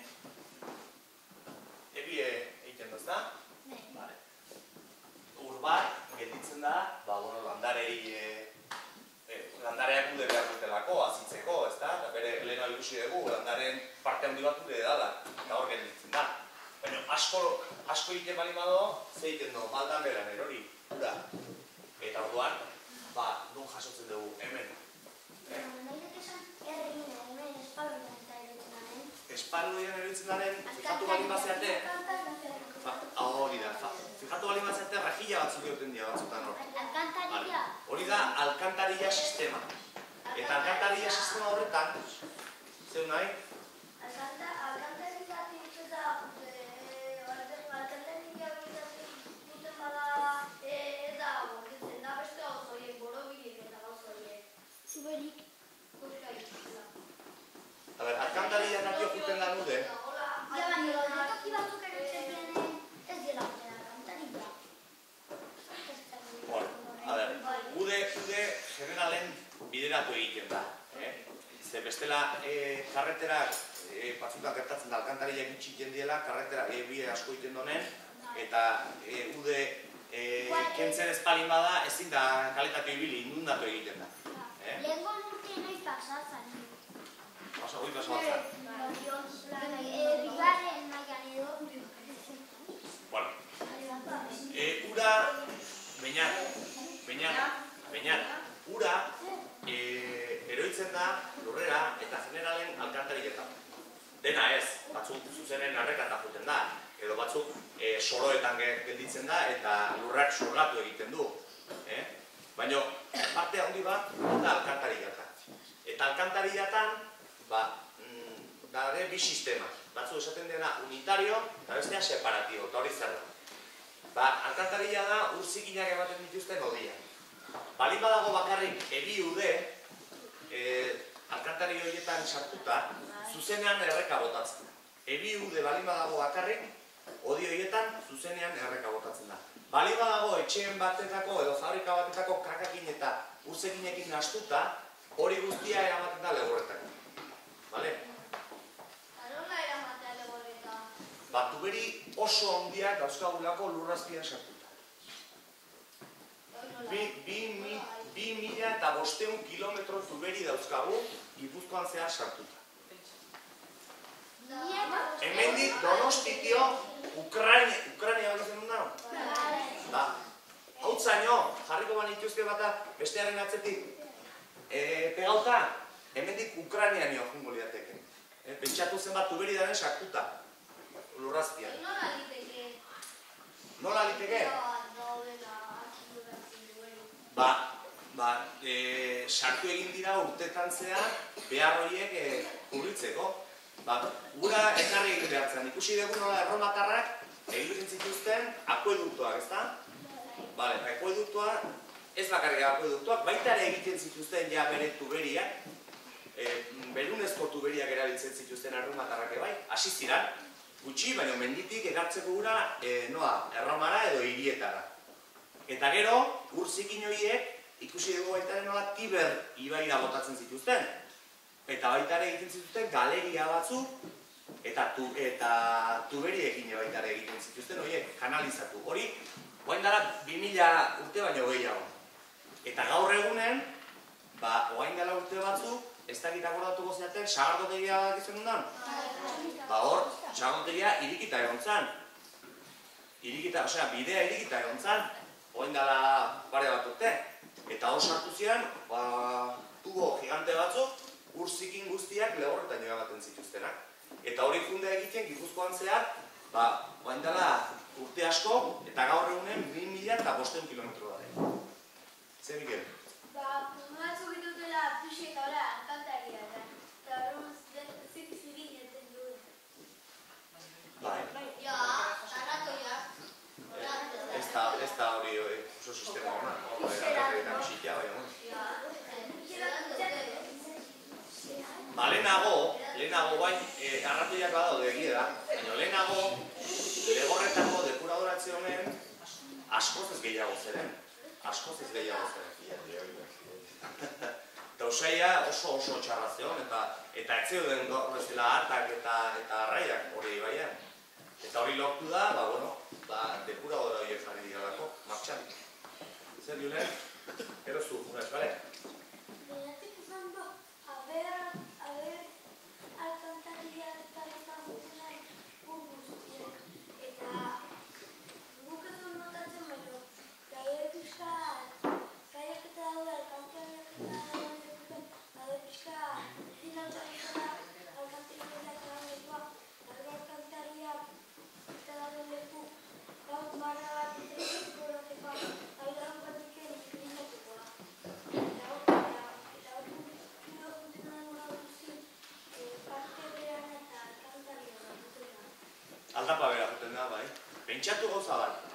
ebie egiten duz da? Bale. Ur bat, gelditzen da, ba, bueno, landarei, landareak gude behar dutelako, azitzeko, ez da? Eta bere lehena ikusi dugu, landaren parte handi bat gude dala, eta hor gelditzen da. Baina asko, asko egiten bali bado, ze egiten du, maldan beran erori, ura. Eta orduan, ba, nun jasotzen dugu, hemen. Espaloian eruditzen daren, fijatu bali bazeate, hori da, fijatu bali bazeate rajilla batzuk egoten dira batzutan hor. Alkantarilla. Hori da alkantarilla sistema. Eta alkantarilla sistema horretan, zeu nahi? Alkantarilla ditzen da, alkantarilla ditzen bada, ez da, ditzen da beste oso horiek, borobilik eta gauz horiek. Zuberik. A ber, alkantarilla natio juten da nude. Ja, baina, toki batzuk erotzen dienen, ez dira honen alkantarilla. Bueno, a ber, gude, gude generalen bideratu egiten da. Ze bestela, karreterak, batzutan gertatzen da, alkantarillak itxiten diela, karretera ebie asko egiten donen, eta gude kentzen ez palin bada, ezin da kaletate ibili, inundatu egiten da. Lehenko nurtien nahi pasatzen. Pasa, hoi pasa batzak. Bigarren nahian edo. Bueno, ura, beinar, beinar, beinar, ura eroitzen da lurrera eta generalen alkantarilletan. Dena ez, batzuk zuzenen arrekata juten da. edo batzuk soroetan gelditzen da eta lurrak sorgatu egiten du. Baina, parte handi bat, da alkantarillatan. Eta alkantarillatan, da bi sistema. Batzu esaten dena unitario, eta bestea separatibo, eta hori zer da. Alkantarilla da, urzikinak ematen dituzten hodia. Balin badago bakarrik ebi ude, alkantari horietan sartuta, zuzenean erreka botatzen da. Ebi ude balin badago bakarrik, hodi horietan zuzenean erreka botatzen da. Balin badago etxeen batetako edo fabrika batetako kakakin eta urzekinekin nastuta, hori guztia eramaten da legorretako. Bale? Nola eramaten legorreta? Ba, tuberi oso handiak dauzkagulako lurrazpian sartuta. Bi mila eta bosteun kilometro tuberi dauzkagu Gipuzkoan zehar sartuta. Hemendik Donostitio, Ukrania bat zen dut da? Hau zaino, jarriko banituzke bata bestearen atzetik pegauta, hemendik Ukrania nio jungo liateke. Pentsatu zen bat tuberi daren sartuta, lurrazpian. Nola liteke? Nola liteke? Ba, ba, sartu egin dira urtetan zehar behar horiek kurritzeko. Ba, gura ekarri egin behar zen. Ikusi dugu nola erromatarrak egiten zituzten akueduktoak, ezta? Bale, akueduktoa, ez bakarrik akueduktoak, baita ere egiten zituzten ja bere tuberiak, berunezko tuberiak erabiltzen zituzten erromatarrak ebai, hasi ziran, gutxi, baina menditik ekartzeko gura, noa, erromara edo hirietara. Eta gero, urzikin horiek ikusi dugu baita ere nola Tiber ibaira botatzen zituzten. Eta baita ere egiten zituzten galeria batzuk eta tuberiekin baita ere egiten zituzten horiek kanalizatu. Hori, oain dara bi mila urte baino gehiago. Eta gaur egunen, oain dela urte batzuk, ez dakit akordatuko zeaten, sagardotegia bat izan dundan? Ba hor, sagardotegia irikita egon zan. Irikita, osea, bidea irikita egon zan. Oain dela pare bat urte. Eta hor sartu ziren, tubo gigante batzuk, urzikin guztiak lehorretan joagaten zituztenak. Eta hori funde egiten Gipuzkoan zehar, oain dela urte asko, eta gaur egunen bi mila eta bosteun kilometro da. Zer Mikel? Ba, batzuk ditutela pixi eta hola alkantaria da. Eta hori zik zirin eten duen. Bai. Ja, arratoia. Ez da hori oso sistema hona. Arratoietan bizitia, bai hona. Ba, lehenago, lehenago bain, arratoiak badaude egia da, baina lehenago, legorretako depuradorazioen askoz ez gehiago zeren. Askoz ez gehiago zeren. Eta usaia oso oso txarra zeon, eta ez zeuden gaur bezala hartak eta arraiak hori baian. Eta hori lortu da, ba, bueno, depuradora horiek jarri diralako, martxan. Zer Julen? Gero zu, unaz, bale? Benetik izan du, haber, haber, alkantaria eta eta guztiak guztiak. Eta guk ez dut notatzen baino, gaiak pixka, gaiak eta daude alkantariak eta daude, daude pixka, zinauta izan alkantaria eta daude, daude alkantariak eta daude leku, gaut marra bat eta gorateko, daude hau bat iken iklinatukoa. Eta hor, eta hor, kilo funtzionan gura guzti, parte beran eta alkantaria bat dutena. Aldapa bera juten da, bai. Pentsatu gauza bat.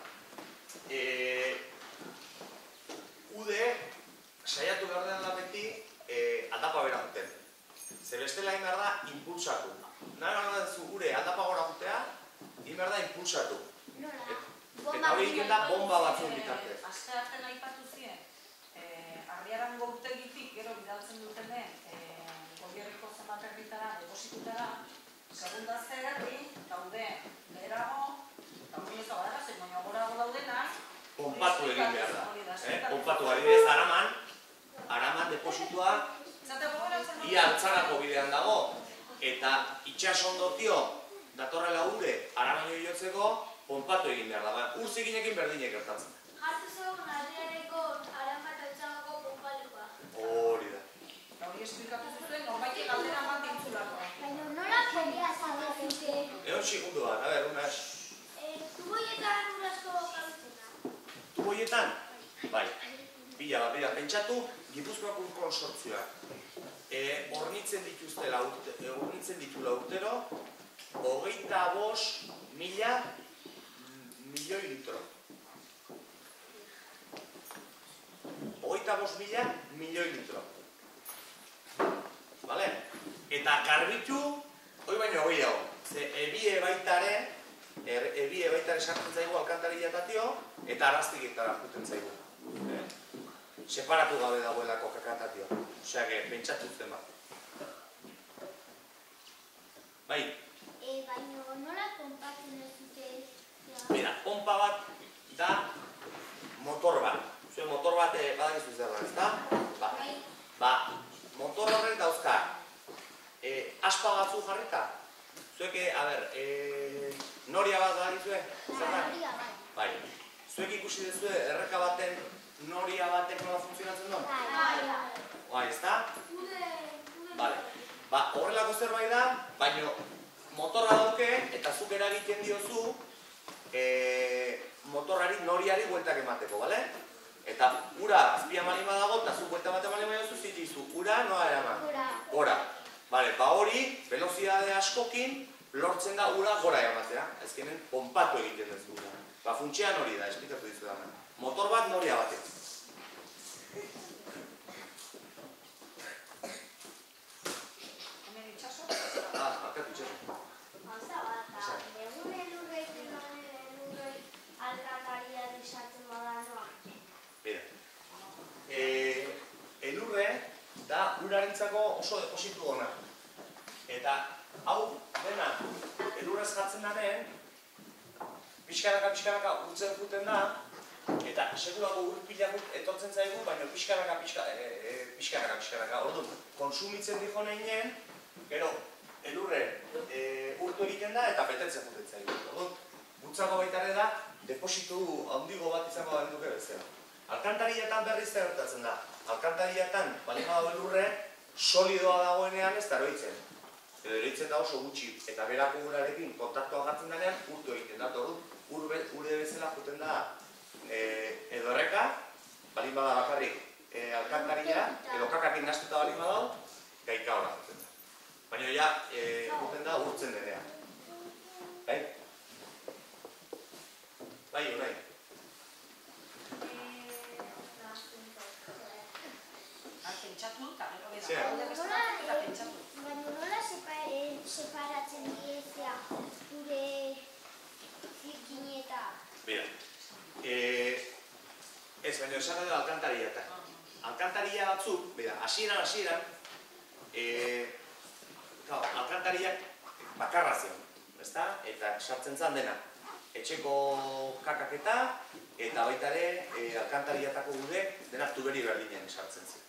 Ude, saiatu behar dela beti, aldapa bera juten. Zer bestela egin behar da, impulsatu. Nahi behar da gure aldapa gora jutea, egin behar da impulsatu. Eta hori egin da bomba batzun bitartez. Aste artean aipatu zien, Arriarango urtegitik gero bidaltzen dutenen gobierriko zenbat herritara, depositutara, segunda zerri, daude leherago, eta hori ez dago dara, zer baina gorago daudenak, Pompatu egin behar da. Pompatu adibidez, Araman, Araman depositua ia Altzarako bidean dago, eta itxasondotio datorrela ure Aramaino jotzeko, pompatu egin behar da. Urzikinekin berdinek gertatzen. Hartu zegoen Arriareko Arama eta Altzarako pompalekoa. Hori da. hori esplikatu zuten, norbaitik galdera bat dintzulako. Baina nola pompea zabezuke? Egon segundu bat, a ber, unas... horietan? Bai, bila bat, bila, pentsatu, Gipuzkoako konsortzioak. Hornitzen dituztela, hornitzen ditula urtero, hogeita bost mila milioi litro. Hogeita bost mila milioi litro. Bale? Eta garbitu, hoi baino hoi hau. Ze ebie baitare, ebie baitare sartzen zaigu alkantarillatatio, eta araztiketara juten zaigu. Separatu gabe dagoelako kakatatioa. Osea, pentsatu zen bat. Bai? Baina nola konpatzen ez dute? Mira, pompa bat da motor bat. Zuen motor bat badakizu zer da, ezta? Ba, motor horrek dauzka. Aspa batzu jarrita. Zuek, a ber, noria bat badakizue? Noria bai. Bai. Zuek ikusi duzue erreka baten noria batek nola funtzionatzen duen? Bai. Bai, ezta? Bale. Ba, horrelako zerbait da, baino motorra dauke eta zuk eragiten diozu motorrari noriari bueltak emateko, bale? Eta ura azpian malin badago eta zuk buelta ematen malin badiozu zitizu, ura noa eraman? Gora. Gora. Bale, ba hori, velozidade askokin lortzen da ura gora ematea. Ezkenen pompatu egiten duzu ura. Ba, funtsean hori da, esplikatu dizu da. Motor bat noria batek. Elurre da urarentzako oso depositu ona. Eta hau dena elurrez jartzen daren, pixkanaka pixkanaka urtzen juten da, eta sekulako ur pila etortzen zaigu, baina pixkanaka pixkanaka pixkanaka. Orduan, konsumitzen dijo nahinen, gero elurre urtu egiten da eta betetzen juten zaigu. Orduan, gutzako baitare da, depositu handigo bat izango da duke bezala. Alkantarilletan berriz gertatzen da. Alkantarilletan, balin badago elurre, solidoa dagoenean ez da eroitzen. Edo eroitzen da oso gutxi, eta berako urarekin kontaktua gartzen denean, urtu egiten da. Orduan, ure bezala juten da edo erreka, balin bada bakarrik alkantarilla, edo kakakin nastuta balin badago, gaika hora juten da. Baina ja, juten da urtzen denean. Bai? Bai, unai. Pentsatu eta gero beda. Baina nola separatzen diezea gure zikineta? Bira, ez baina esan edo alkantarillatan. Alkantarilla batzuk, bera, hasieran hasieran, alkantarillak bakarra zion, ezta? Eta sartzen zan dena. Etxeko kakaketa eta baita ere alkantarillatako gudek dena tuberi berdinen sartzen zen.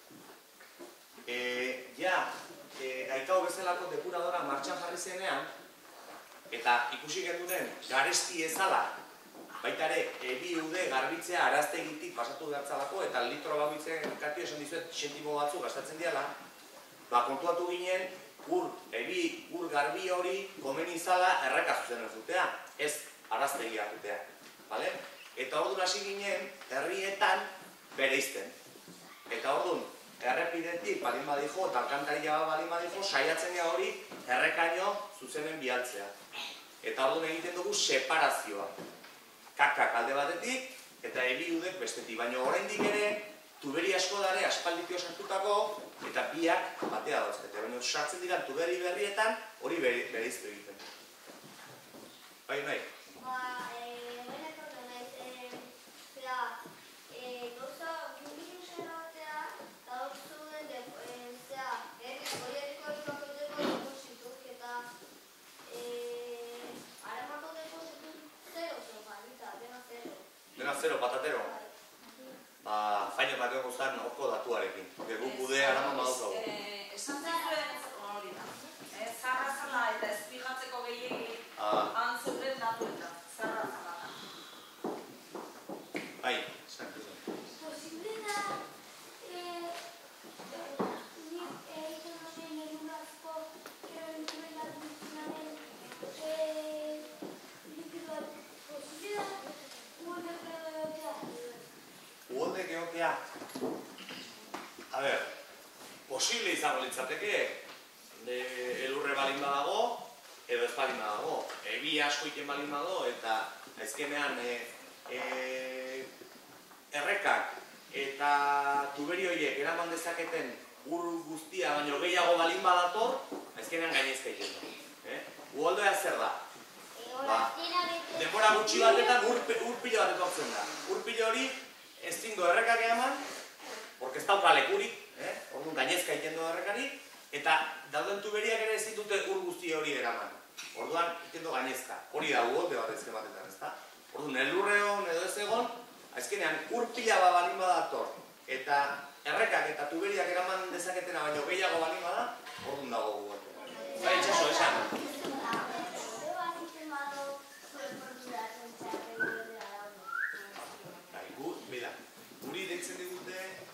Ja, gaikau bezalako depuradora martxan jarri zenean, eta ikusi genduren garesti ezala, baita ere bi ude garbitzea araztegitik pasatu behartzalako, eta litro bakoitzen katio esan dizuet sentimo batzu gastatzen diala, ba kontuatu ginen ur, ebi, ur garbi hori komeni izala erreka zuzen ez dutea, ez araztegi hartutea, bale? Eta orduan hasi ginen herrietan bereizten. Eta orduan, errepidetik balin badijo eta alkantarilla balin badijo saiatzen gara hori errekaino zuzenen bialtzea. Eta orduan egiten dugu separazioa. Kakak alde batetik eta ebi udek bestetik. Baina oraindik ere tuberi asko dare aspalditio sartutako eta biak batea dauzkete. Baina sartzen dira tuberi berrietan hori bereiztu egiten. Bai, nahi? Ba, benetan naiz, zera, gauza gubirusera batea, eta hor zuen, zera, goierriko erikoakoeteko deposituk, eta aramako deposituk zero zopanita, dena zero. Dena zero, patatero? Ba, faino bat egon guztan horko datuarekin. Guk gude araman badaukagu. Esan zuen hori da. Zarra zala eta ezpigatzeko gehiagik antzeuden datuetan. Zarra zala. izango litzateke, elurre balin badago, edo ez balin badago. Ebi asko iten balin badago, eta azkenean errekak eta tuberi horiek eraman dezaketen ur guztia baino gehiago balin badator, azkenean gainezka iten du. Uholdea zer da? Denbora gutxi batetan ur pilo bat etortzen da. Ur pilo hori ez zindu errekak eman, porque ez dauka lekurik, orduan gainezka iten du errekari, eta dauden tuberiak ere ez ditute ur guzti hori eraman. Orduan iten du gainezka. Hori da uholde bat ezken batetan, ez da? Orduan elurreon edo ez egon, azkenean ur pila bat balin badator, eta errekak eta tuberiak eraman dezaketena baino gehiago balin bada, orduan dago uholde. Bai, itxaso, esan? Guri deitzen digute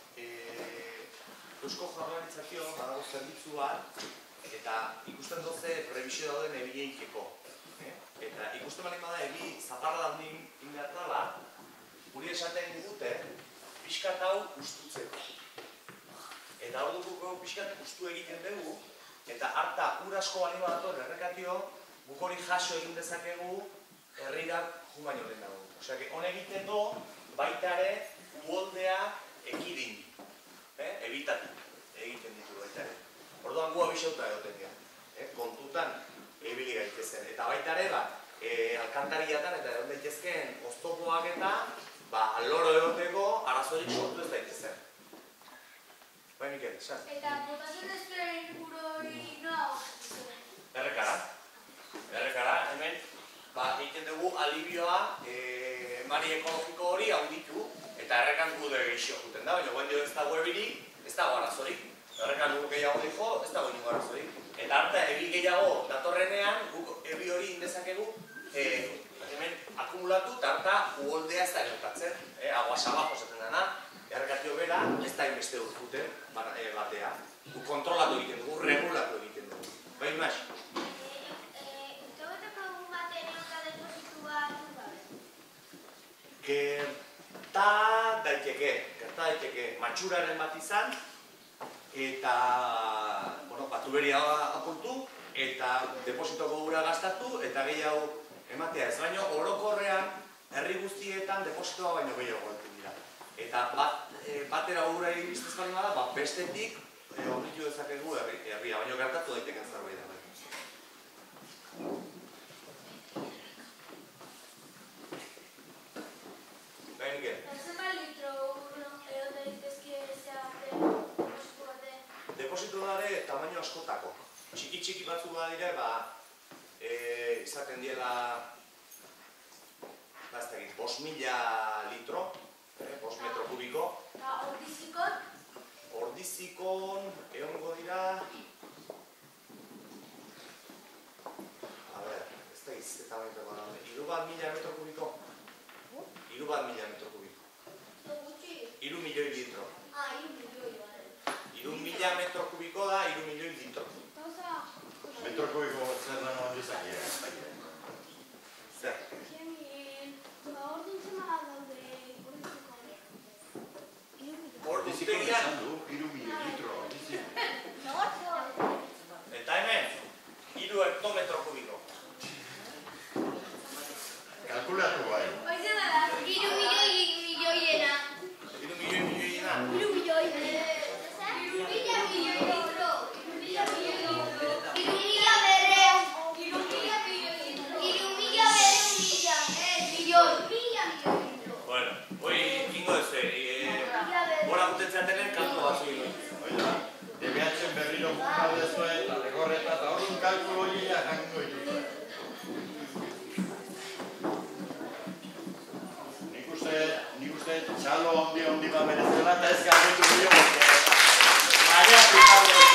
Eusko Jaurlaritzakio badago zerbitzu bat eta ikusten doze prebizio dauden ebileikeko. Eta ikusten balin bada ebi zaparra daudin inbertala, guri esaten digute pixkat hau ustutzeko. Eta hor dugu pixkat ustu egiten dugu eta harta ur asko balin badator errekatio guk hori jaso egin dezakegu herrirak jun baino lehen dago. Osea, hon egiten du baita ere uholdea ekidin, ebitatu egiten ditu baita ere. Orduan gu abixauta egoten dira, kontutan ebili gaitezen. Eta baita ere, alkantariatan eta egon daitezkeen oztopoak eta loro egoteko arazorik sortu ez daitezen. Bai, Mikel, esan? Eta botatzen ezperen inguru hori noa hori? Errekara. Errekara, hemen egiten dugu alibioa mari ekologiko hori auditu eta errekan gude gehiago juten da, baina guen dio ez dago ebirik, ez dago arazorik. Errekan guk gehiago dijo, ez dago ingo arazorik. Eta harta ebi gehiago datorrenean, guk ebi hori indezakegu hemen akumulatu eta harta uholdea ez da gertatzen. Agua sabajo zaten dena, errekatio bera, ez da inbeste urkuten batea. Guk kontrolatu egiten dugu, regulatu egiten dugu. Bai, Mas? Gerta daiteke, gerta daiteke matxuraren bat izan eta tuberia apurtu eta depositoko ura gastatu eta gehiago ematea ez, baino orokorrean herri guztietan depositoa baino gehiago egiten dira. Eta batera ura egin biztez baino da, bestetik horretu dezakegu herria, baino gertatu daiteken zerbait da. Deposito dare tamaino askotako. Txiki-txiki batzuk badire, izaten diela bost mila litro, bost metro kubiko. Ordizikon? Ordizikon, egongo dira... A ber, ez da iz, eta baita gara. Iru bat mila metro kubiko. Iru bat mila metro kubiko. Iru milioi litro. Ah, iru milioi, bale. Iru mila metro kubiko da, iru milioi litro. Metro kubiko zer da noa dizaki? Zer? Ordizikon esan du, iru milioi litro. Eta hemen, iru hektometro kubiko. Kalkulatu bai. Oize bada, iru milioi milioiena. Iru milioi milioiena? Iru milioi. Iru mila milioi litro. Iru mila milioi litro. Iru mila berreun. Iru mila milioi litro. Iru mila berreun mila. Ez, milioi. Mila milioi litro. Bueno, hoi ingo ez, gora gutetzeatenen kalko batzu ingo. Oida, debeatzen berriro jukau dezue eta legorreta eta horren kalkulo horiela jango dituzue. Nik uste, nik uste, txalo ondi ondi bat berezela eta ez galdetu dio. Maria,